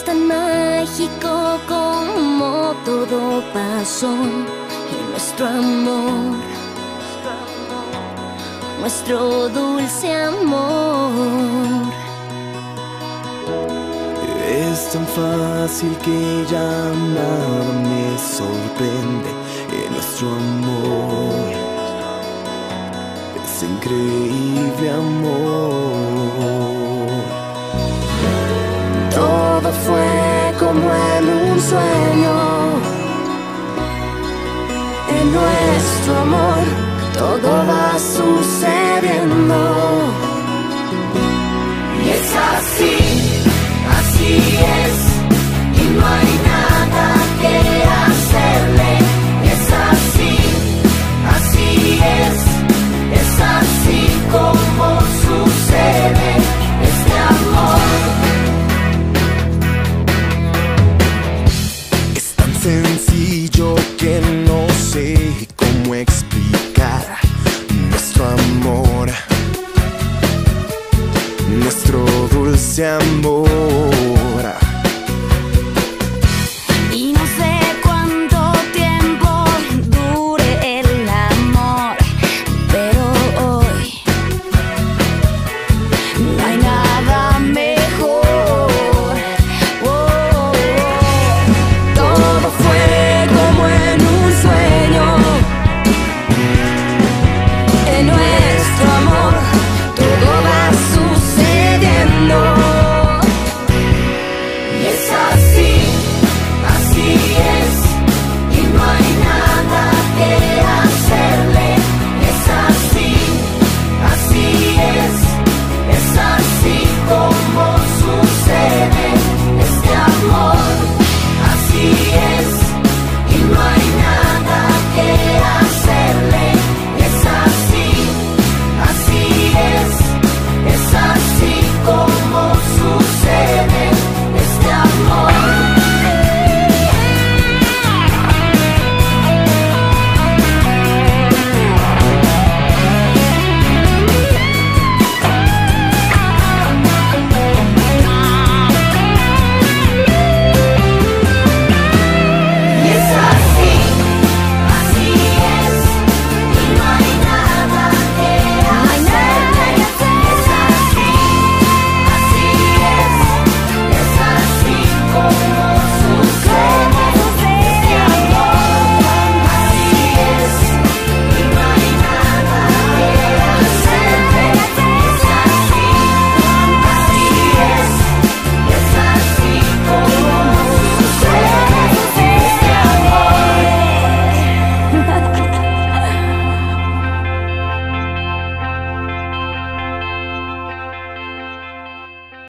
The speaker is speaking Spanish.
tan mágico como todo pasó en nuestro amor, nuestro dulce amor. Es tan fácil que ya nada me sorprende en nuestro amor. Es increíble amor. Todo fue como en un sueño. En nuestro amor todo va sucediendo. Y es así.